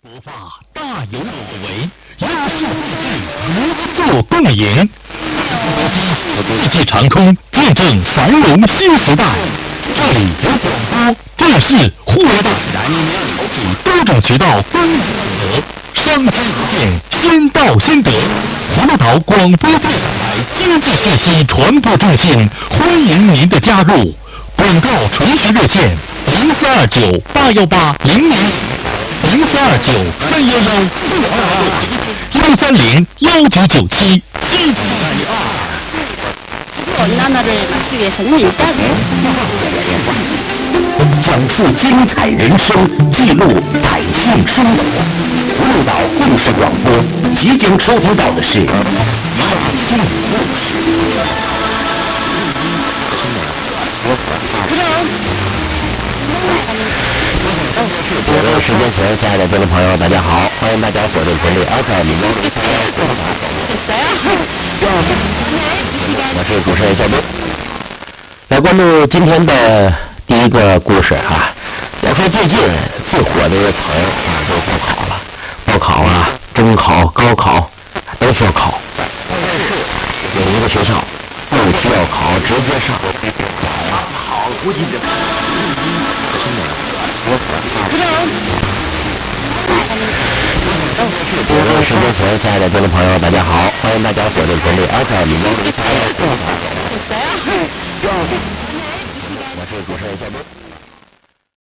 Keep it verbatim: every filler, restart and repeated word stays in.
国法大有可为，优势汇聚，合作共赢。国际长空见证繁荣新时代。这里有广播、电视、户外大以多种渠道公平整合，商机无限，先到先得。葫芦岛广播电视台经济信息传播中心，欢迎您的加入。广告垂询热线：零四二九八幺八零零。零四二九三幺幺四二二幺三零幺九九七七七二。 언나나를 막기 위해서는 일단 讲述精彩人生，记录百姓生活。葫芦岛故事广播即将收听到的是百姓故事。 有的时间前，亲爱的观众朋友，大家好，欢迎大家锁定频率 F M 零零三我是主持人小东。来关注今天的第一个故事啊。要说最近最火的一个词儿啊，就是报考了。报考啊，中考、高考都需要考。有一个学校不需要考，直接上。好，估计这。 有的时间前，亲爱的观众朋友，大家好，欢迎大家锁定频率 F M 零零三我是主持人小东。